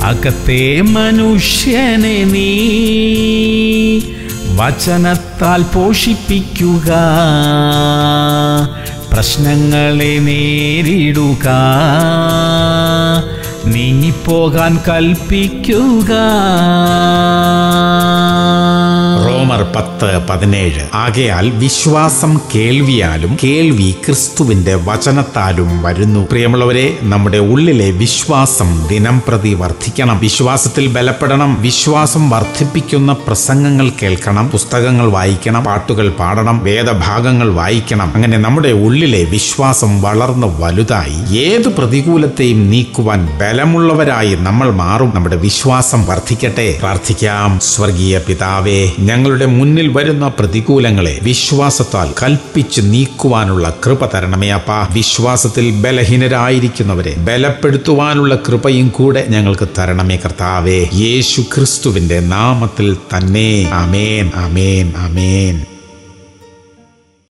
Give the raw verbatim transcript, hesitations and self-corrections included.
അകത്തെ മനുഷ്യനെ നീ വചനത്താൽ പോഷിപ്പിക്കുക, പ്രശ്നങ്ങളെ നേരിടുക, നീങ്ങിപ്പോകാൻ കൽപ്പിക്കുക. റോമർ പത്ത് പതിനേഴ്. ആകയാൽ വിശ്വാസം കേൾവിയാലും കേൾവി ക്രിസ്തുവിന്റെ വചനത്താലും വരുന്നു. പ്രിയമുള്ളവരെ, നമ്മുടെ ഉള്ളിലെ വിശ്വാസം ദിനം പ്രതി വർദ്ധിക്കണം. വിശ്വാസത്തിൽ ബലപ്പെടണം. വിശ്വാസം വർദ്ധിപ്പിക്കുന്ന പ്രസംഗങ്ങൾ കേൾക്കണം, പുസ്തകങ്ങൾ വായിക്കണം, പാട്ടുകൾ പാടണം, വേദഭാഗങ്ങൾ വായിക്കണം. അങ്ങനെ നമ്മുടെ ഉള്ളിലെ വിശ്വാസം വളർന്ന് വലുതായി ഏത് പ്രതികൂലത്തെയും നീക്കുവാൻ ബലമുള്ളവരായി നമ്മൾ മാറും. നമ്മുടെ വിശ്വാസം വർദ്ധിക്കട്ടെ. പ്രാർത്ഥിക്കാം. സ്വർഗീയ പിതാവേ, ഞങ്ങളുടെ മുന്നിൽ വരുന്ന പ്രതികൂലങ്ങളെ വിശ്വാസത്താൽ കൽപ്പിച്ച് നീക്കുവാനുള്ള കൃപ തരണമേ അപ്പാ. വിശ്വാസത്തിൽ ബലഹീനരായിരിക്കുന്നവരെ ബലപ്പെടുത്തുവാനുള്ള കൃപയും കൂടെ ഞങ്ങൾക്ക് തരണമേ കർത്താവേ. യേശു ക്രിസ്തുവിന്റെ നാമത്തിൽ തന്നെ. ആമേൻ, ആമേൻ, ആമേൻ.